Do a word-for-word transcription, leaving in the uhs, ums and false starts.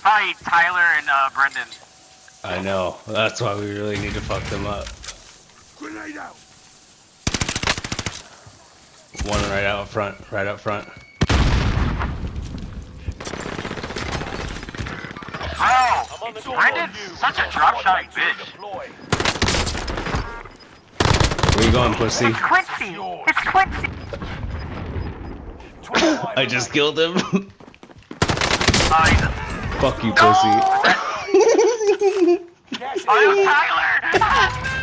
fight Tyler and uh, Brendan. I know. That's why we really need to fuck them up. Grenade out. One right out front. Right out front. Bro, Brendan's such a drop shot bitch. Where you going, pussy? It's Quincy. It's Quincy. I just killed him. Uh, Fuck you, pussy. oh, it was Tyler.